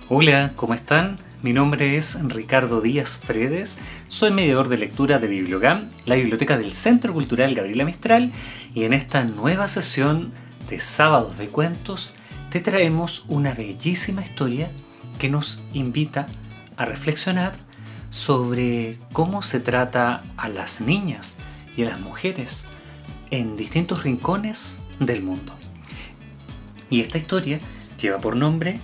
Hola, ¿cómo están? Mi nombre es Ricardo Díaz Fredes, soy mediador de lectura de Bibliogam, la biblioteca del Centro Cultural Gabriela Mistral, y en esta nueva sesión de Sábados de Cuentos te traemos una bellísima historia que nos invita a reflexionar sobre cómo se trata a las niñas y a las mujeres en distintos rincones del mundo. Y esta historia lleva por nombre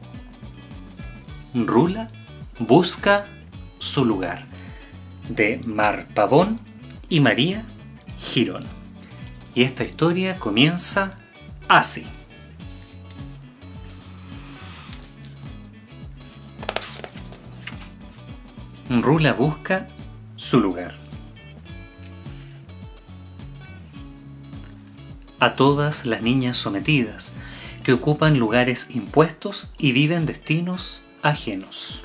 Rula busca su lugar, de Mar Pavón y María Girón. Y esta historia comienza así. Rula busca su lugar. A todas las niñas sometidas, que ocupan lugares impuestos y viven destinos ajenos.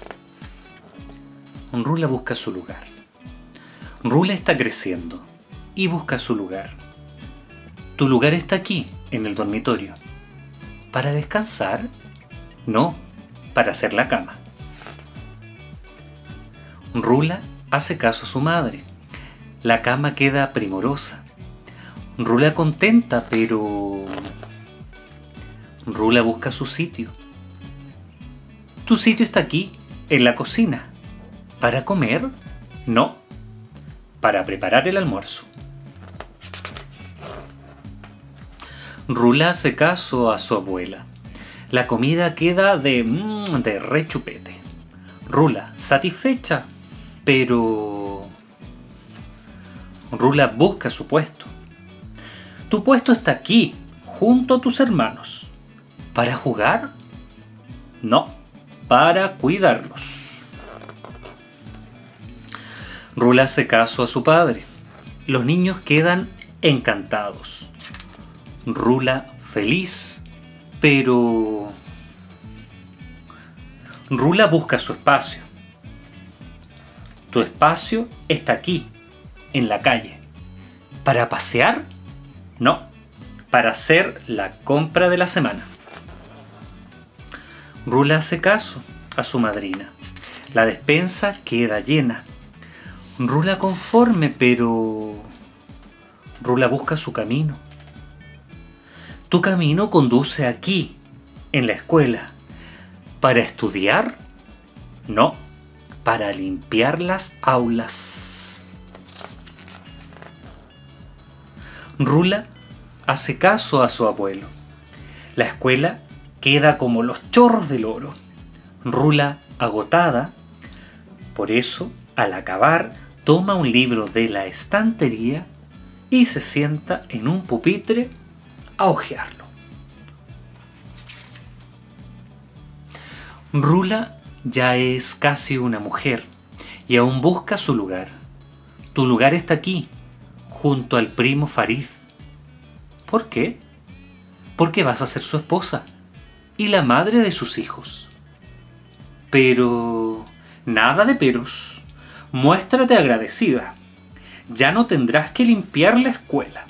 Rula busca su lugar. Rula está creciendo y busca su lugar. Tu lugar está aquí, en el dormitorio. ¿Para descansar? No, para hacer la cama. Rula hace caso a su madre. La cama queda primorosa. Rula contenta, pero Rula busca su sitio. Tu sitio está aquí, en la cocina. ¿Para comer? No, para preparar el almuerzo. Rula hace caso a su abuela. La comida queda de rechupete. Rula, satisfecha, pero Rula busca su puesto. Tu puesto está aquí, junto a tus hermanos. ¿Para jugar? No, para cuidarlos. Rula hace caso a su padre. Los niños quedan encantados. Rula feliz, pero Rula busca su espacio. Tu espacio está aquí, en la calle. ¿Para pasear? No, para hacer la compra de la semana. Rula hace caso a su madrina. La despensa queda llena. Rula conforme, pero Rula busca su camino. Tu camino conduce aquí, en la escuela. ¿Para estudiar? No, para limpiar las aulas. Rula hace caso a su abuelo. La escuela queda como los chorros del oro. Rula agotada. Por eso, al acabar, toma un libro de la estantería y se sienta en un pupitre a hojearlo. Rula ya es casi una mujer y aún busca su lugar. Tu lugar está aquí, junto al primo Farid. ¿Por qué? Porque vas a ser su esposa y la madre de sus hijos. Pero nada de peros. Muéstrate agradecida. Ya no tendrás que limpiar la escuela.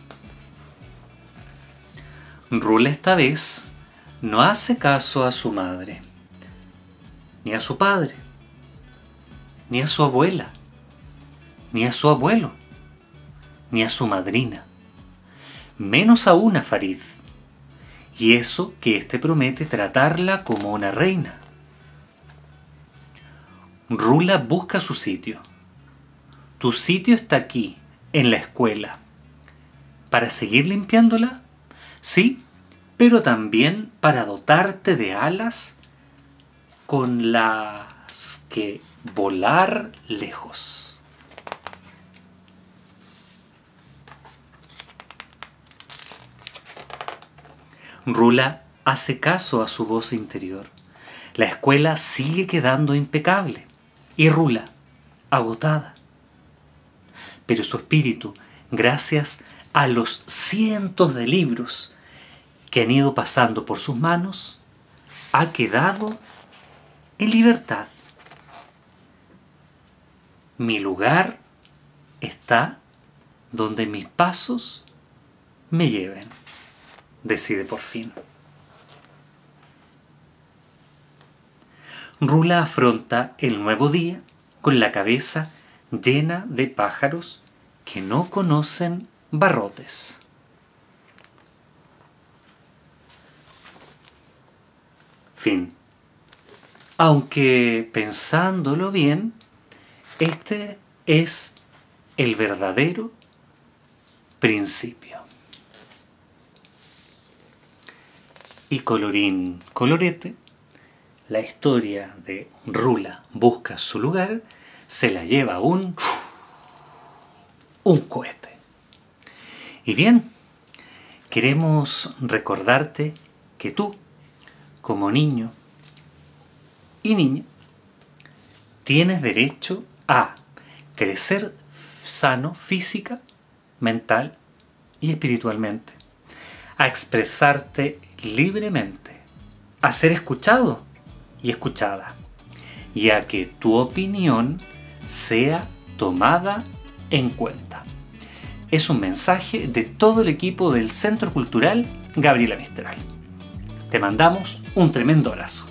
Rula esta vez no hace caso a su madre, ni a su padre, ni a su abuela, ni a su abuelo, ni a su madrina, menos aún a Farid. Y eso que éste promete tratarla como una reina. Rula busca su sitio. Tu sitio está aquí, en la escuela. ¿Para seguir limpiándola? Sí, pero también para dotarte de alas con las que volar lejos. Rula hace caso a su voz interior. La escuela sigue quedando impecable y Rula, agotada. Pero su espíritu, gracias a los cientos de libros que han ido pasando por sus manos, ha quedado en libertad. Mi lugar está donde mis pasos me lleven, decide por fin. Rula afronta el nuevo día con la cabeza llena de pájaros que no conocen barrotes. Fin. Aunque pensándolo bien, este es el verdadero principio. Y colorín colorete, la historia de Rula busca su lugar se la lleva un cohete. Y bien, queremos recordarte que tú, como niño y niña, tienes derecho a crecer sano física, mental y espiritualmente, a expresarte libremente, a ser escuchado y escuchada, y a que tu opinión sea tomada en cuenta. Es un mensaje de todo el equipo del Centro Cultural Gabriela Mistral. Te mandamos un tremendo abrazo.